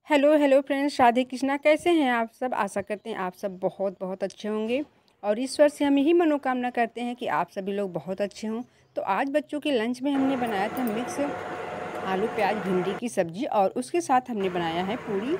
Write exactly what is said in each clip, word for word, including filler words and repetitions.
Hello hello friends, Radhe Krishna. कैसे हैं आप सब? आशा करते हैं आप सब बहुत बहुत अच्छे होंगे और ईश्वर से हम यही मनोकामना करते हैं कि आप सभी लोग बहुत अच्छे हों। तो आज बच्चों के लंच में हमने बनाया था मिक्स आलू प्याज भिंडी की सब्जी और उसके साथ हमने बनाया है पूरी।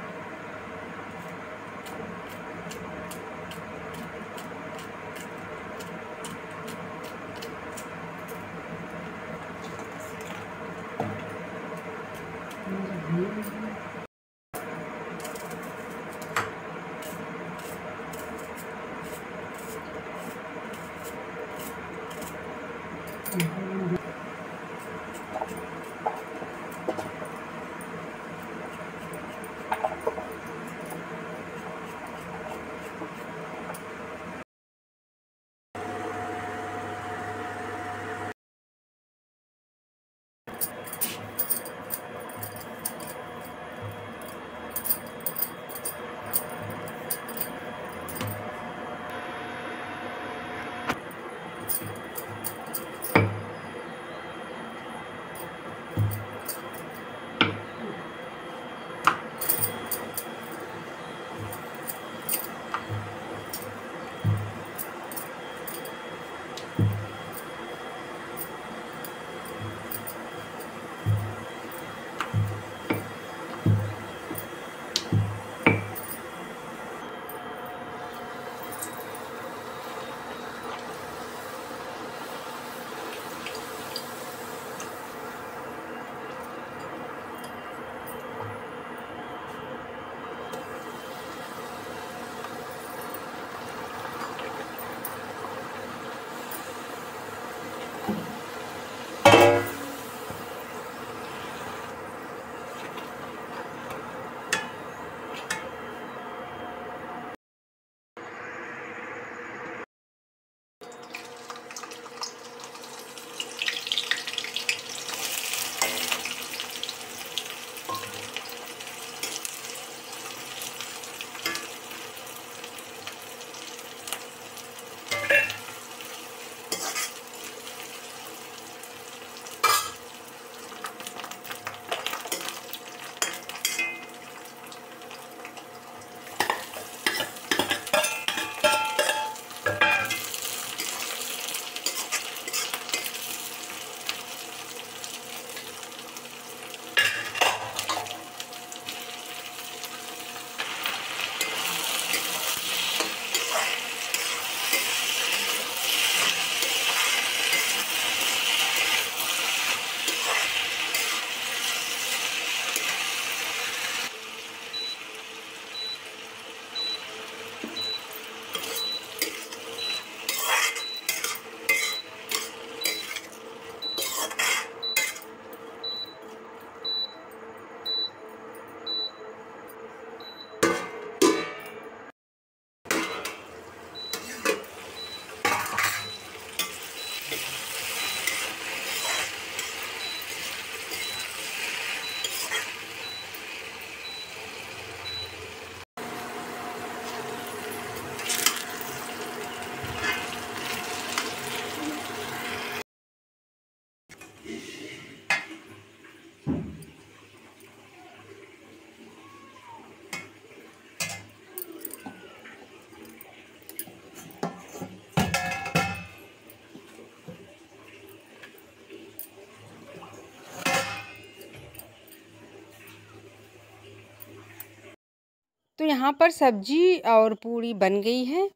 तो यहाँ पर सब्जी और पूरी बन गई है।